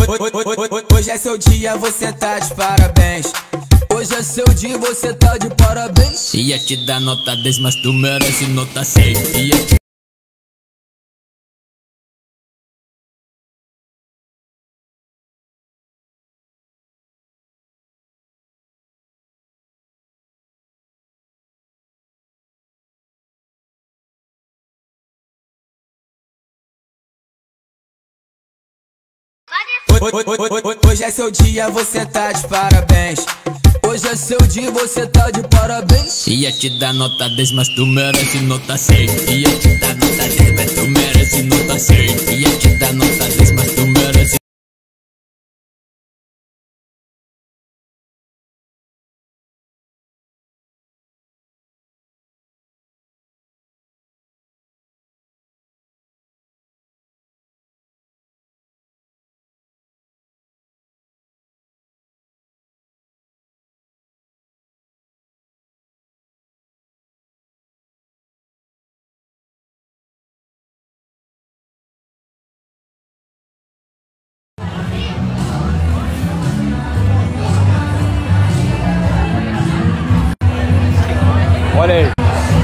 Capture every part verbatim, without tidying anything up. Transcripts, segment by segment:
Hoje é seu dia, você tá de parabéns. Hoje é seu dia, você tá de parabéns. Ia te dar nota dez, mas tu merece nota cem. Ia te... Hoje é seu dia, você tá de parabéns. Hoje é seu dia, você tá de parabéns. Ia te dar nota dez, mas tu merece nota cem. Ia te dar nota dez, mas tu merece nota cem. Ia te dar nota dez, mas tu merece. Olha aí.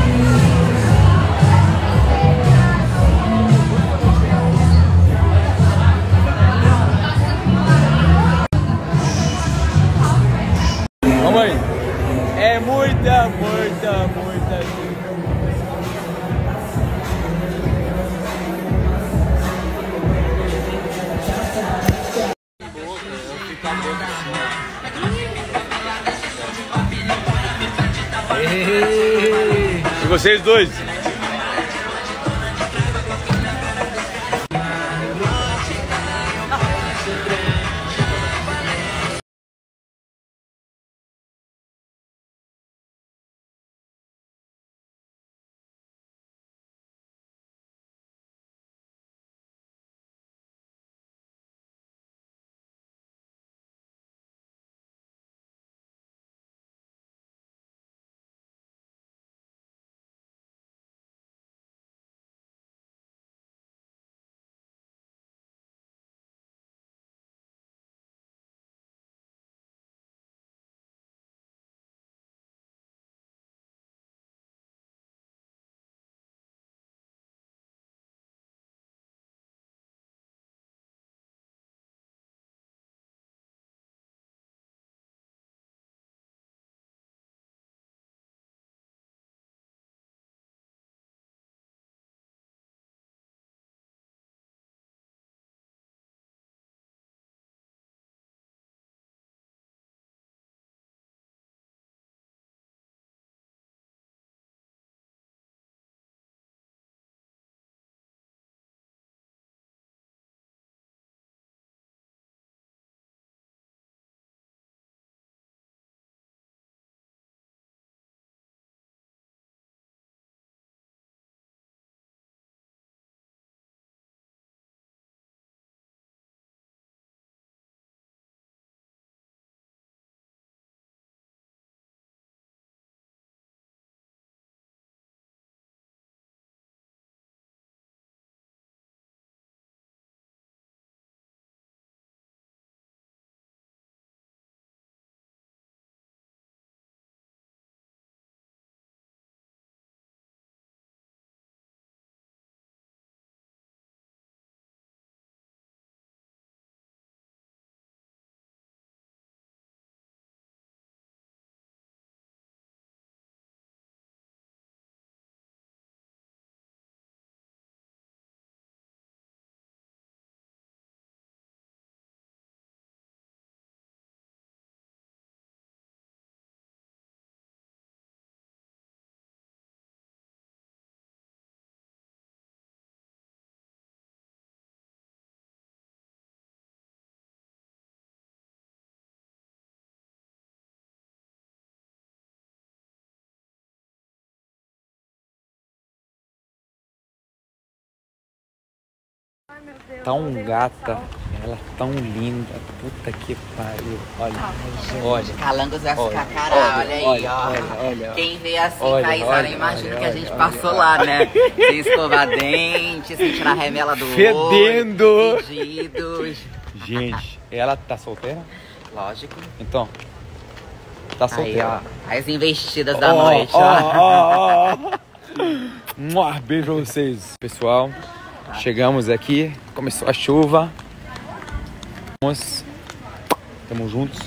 Vamos aí. É muita, muita, muita gente. E vocês dois? Tão gata, ela tão linda, puta que pariu, olha, olha. Calangos vai Olha, ficar caralho, olha, olha aí, olha, ó. olha, olha, Quem vê assim, olha, Thaísa, olha, não imagina o que a gente olha, passou olha, lá, né? Sem escovar dente, sem tirar a remela do fedendo, olho, fedidos. Gente, ela tá solteira? Lógico. Então, tá Aí, solteira. ó. As investidas da Ó, noite, ó, ó. ó, ó. Mua, beijo pra vocês, pessoal. Chegamos aqui, começou a chuva. Vamos, tamo juntos.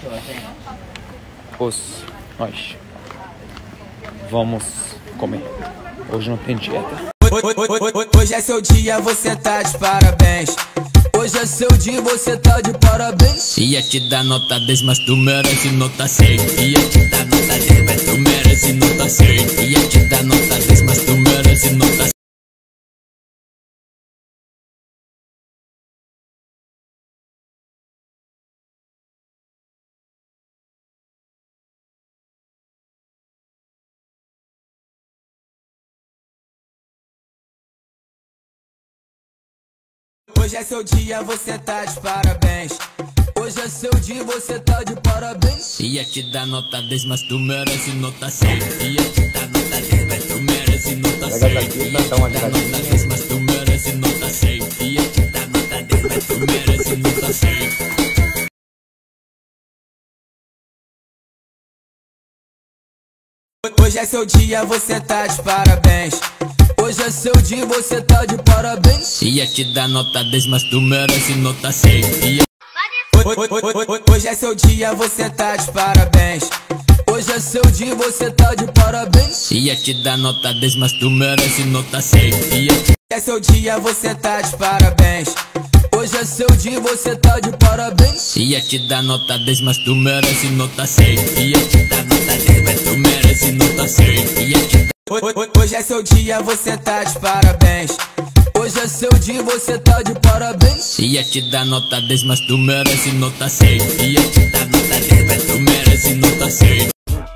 Os, nós vamos comer. Hoje não tem dieta. Hoje é seu dia, você tá de parabéns. Hoje é seu dia, você tá de parabéns. Ia te dar nota dez, mas tu merece nota cem. Ia te dar nota dez, mas tu merece nota cem. Ia te dar nota dez, mas tu merece nota cem. Hoje é seu dia, você tá de parabéns. Hoje é seu dia, você tá de parabéns. Ia te dar nota dez, mas tu merece nota cem. Ia te dar nota dez, mas tu merece nota cem. Ia te dar nota dez, mas tu merece nota cem. Ia te dar nota dez, mas tu merece nota cem. Hoje é seu dia, você tá de parabéns. Hoje é seu dia, você tá de parabéns. Ia te dar nota dez, mas tu merece nota cem. Ia... Hoje é seu dia, você tá de parabéns. Hoje é seu dia, você tá de parabéns. Ia te dar nota dez, mas tu merece nota cem. Ia... Hoje é seu dia, você tá de parabéns. Hoje é seu dia, você tá de parabéns. Ia te dar nota dez, mas tu merece nota cem. Ia te dar nota dez, mas tu merece nota cem. Ia te... Hoje é seu dia, você tá de parabéns. Hoje é seu dia, você tá de parabéns. Ia te dar nota dez, mas tu merece nota cem. Ia te dar nota dez, mas tu merece nota cem.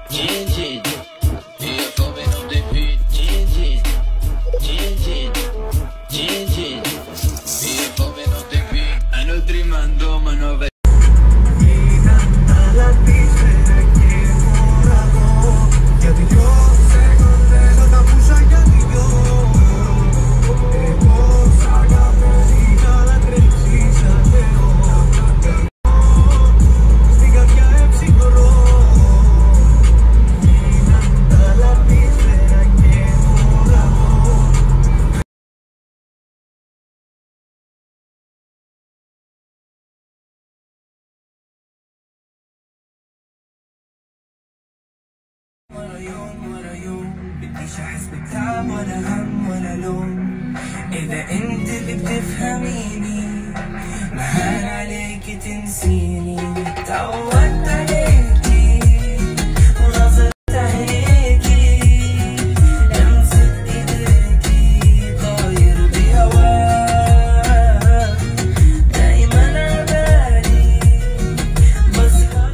ولا يوم ولا يوم بديش احس بتعب ولا هم ولا لوم. اذا انت اللي بتفهميني مهان عليكي تنسيني. تعودت عليكي ونظرت عينيكي لمسة ايديكي طاير بهواك دايما عبالي بسهر.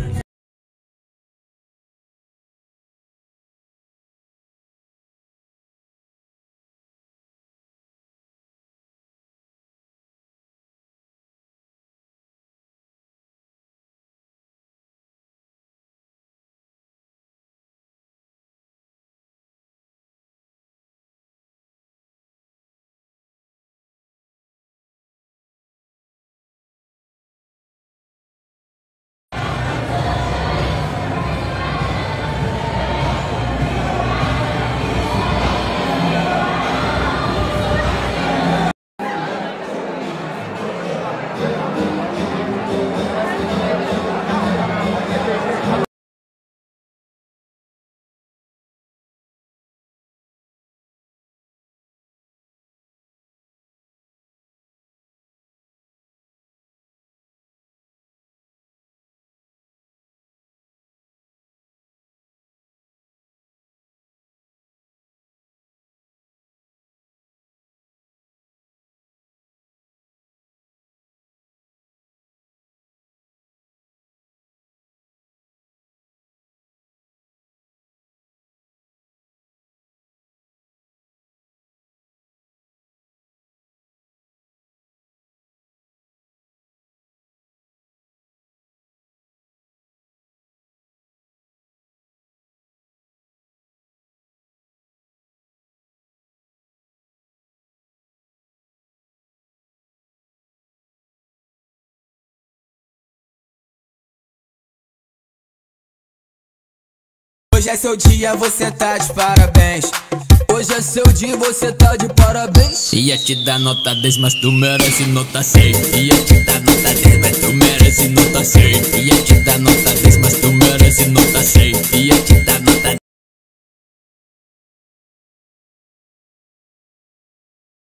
Hoje é seu dia, você tá de parabéns. Hoje é seu dia, você tá de parabéns. Ia te dar nota dez, mas tu merece nota cem. Ia te dar nota dez, mas tu merece nota cem. Ia te dar nota dez, mas tu merece nota cem. Ia te dar nota